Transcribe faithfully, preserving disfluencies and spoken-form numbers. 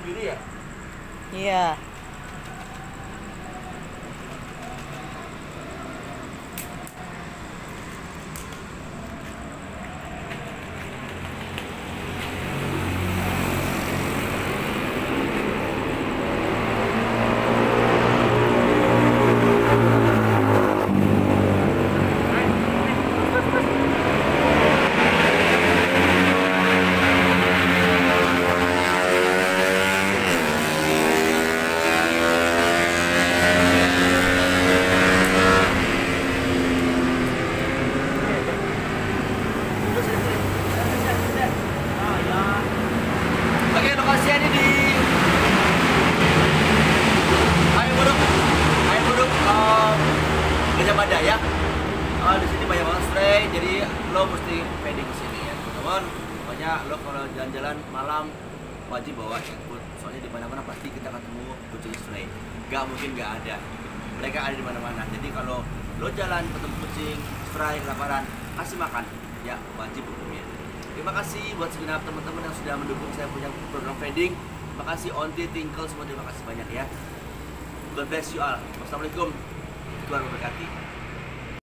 kiri ya? Iya. Oke, lokasinya di Air Buduk, Air Buduk, um, Gajah Mada ya. Oh, di sini banyak banget stray, jadi lo mesti pede ke sini ya, teman-teman. Pokoknya lo kalau jalan-jalan malam wajib bawa handphone, soalnya di mana-mana pasti kita ketemu kucing stray. Gak mungkin gak ada, mereka ada di mana-mana. Jadi kalau lo jalan ketemu kucing stray kelaparan, kasih makan, ya wajib hukumnya. Terima kasih buat segenap teman-teman yang sudah mendukung saya punya program feeding. Terima kasih Onti, Tinkle, semua terima kasih banyak ya. God bless you all. Wassalamualaikum. Tuhan memberkati.